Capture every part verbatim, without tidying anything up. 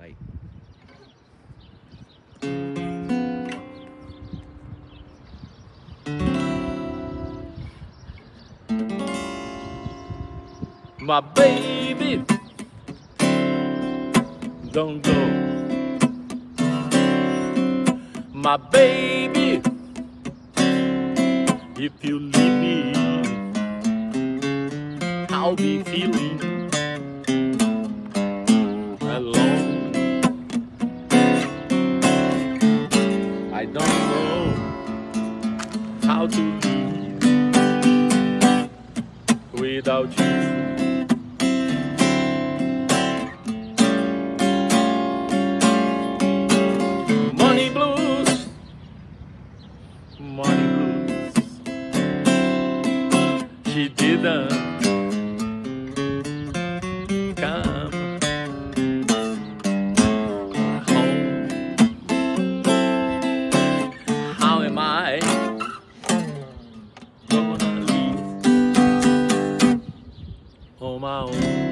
Bye. My baby, don't go. My baby, if you leave me, I'll be feeling alone. I don't know how to live without you. Money blues, money blues. She didn't come home. How am I gonna live on my own?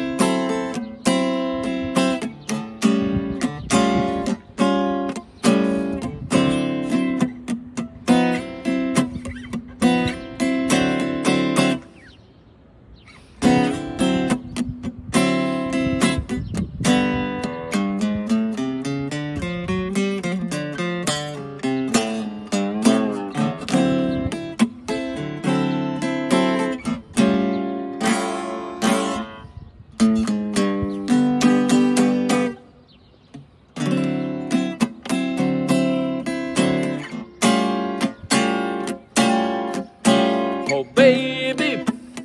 Oh baby,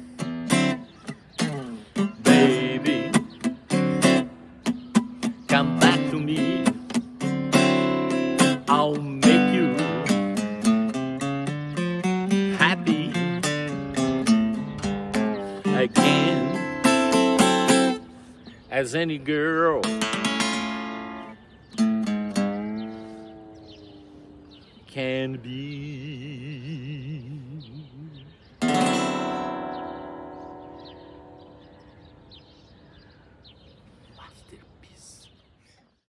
baby, come back to me. I'll make you happy again, as any girl can be.